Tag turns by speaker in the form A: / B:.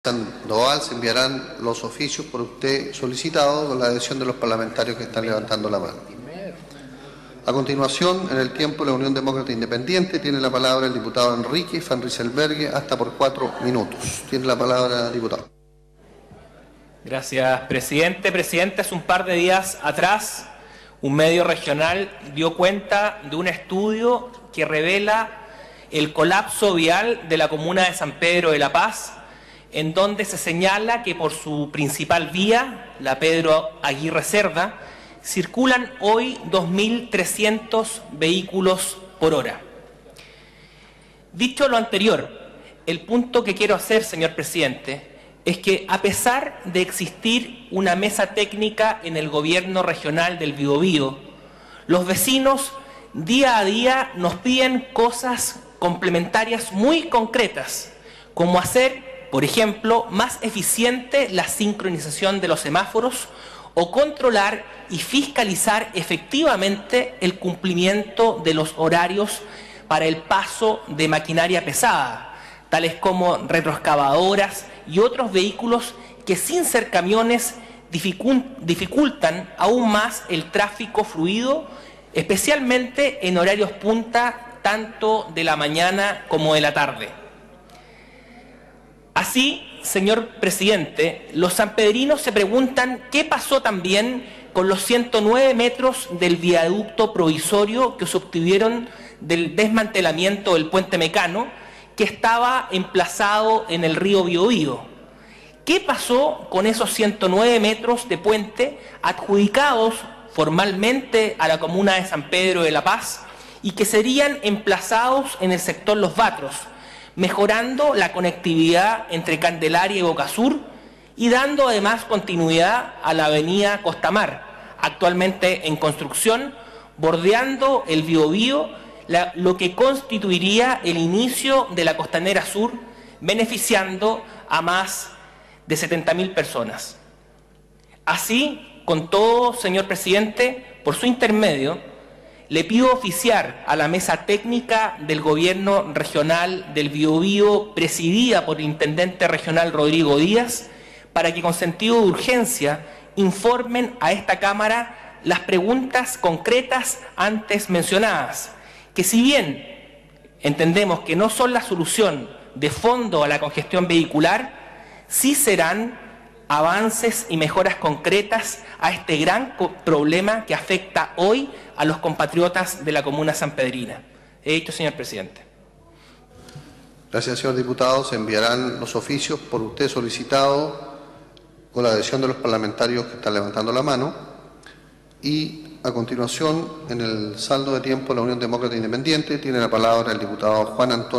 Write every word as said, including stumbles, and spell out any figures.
A: Sandoval se enviarán los oficios por usted solicitados con la adhesión de los parlamentarios que están levantando la mano. A continuación, en el tiempo de la Unión Demócrata Independiente, tiene la palabra el diputado Enrique Van Rysselberghe, hasta por cuatro minutos. Tiene la palabra, diputado.
B: Gracias, presidente. Presidente, hace un par de días atrás, un medio regional dio cuenta de un estudio que revela el colapso vial de la comuna de San Pedro de la Paz, en donde se señala que por su principal vía, la Pedro Aguirre Cerda, circulan hoy dos mil trescientos vehículos por hora. Dicho lo anterior, el punto que quiero hacer, señor presidente, es que a pesar de existir una mesa técnica en el gobierno regional del Biobío, los vecinos día a día nos piden cosas complementarias muy concretas, como hacer, por ejemplo, más eficiente la sincronización de los semáforos o controlar y fiscalizar efectivamente el cumplimiento de los horarios para el paso de maquinaria pesada, tales como retroexcavadoras y otros vehículos que sin ser camiones dificultan aún más el tráfico fluido, especialmente en horarios punta tanto de la mañana como de la tarde. Así, señor presidente, los sanpedrinos se preguntan qué pasó también con los ciento nueve metros del viaducto provisorio que se obtuvieron del desmantelamiento del puente Mecano, que estaba emplazado en el río Biobío. ¿Qué pasó con esos ciento nueve metros de puente adjudicados formalmente a la comuna de San Pedro de la Paz y que serían emplazados en el sector Los Batros, mejorando la conectividad entre Candelaria y Boca Sur y dando además continuidad a la avenida Costamar, actualmente en construcción, bordeando el Biobío, la, lo que constituiría el inicio de la Costanera Sur, beneficiando a más de setenta mil personas. Así, con todo, señor presidente, por su intermedio, le pido oficiar a la mesa técnica del gobierno regional del Biobío, presidida por el intendente regional Rodrigo Díaz, para que con sentido de urgencia informen a esta Cámara las preguntas concretas antes mencionadas, que si bien entendemos que no son la solución de fondo a la congestión vehicular, sí serán avances y mejoras concretas a este gran problema que afecta hoy a los compatriotas de la comuna sanpedrina. He dicho, señor presidente.
A: Gracias, señor diputado. Se enviarán los oficios por usted solicitado con la adhesión de los parlamentarios que están levantando la mano. Y a continuación, en el saldo de tiempo de la Unión Demócrata Independiente, tiene la palabra el diputado Juan Antonio